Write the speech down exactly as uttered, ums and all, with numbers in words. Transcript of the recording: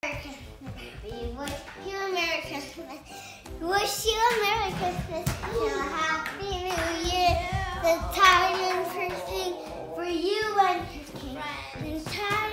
We wish you a Merry Christmas. We wish you a Merry Christmas and a Happy New Year. The time and first thing for you and his king. The time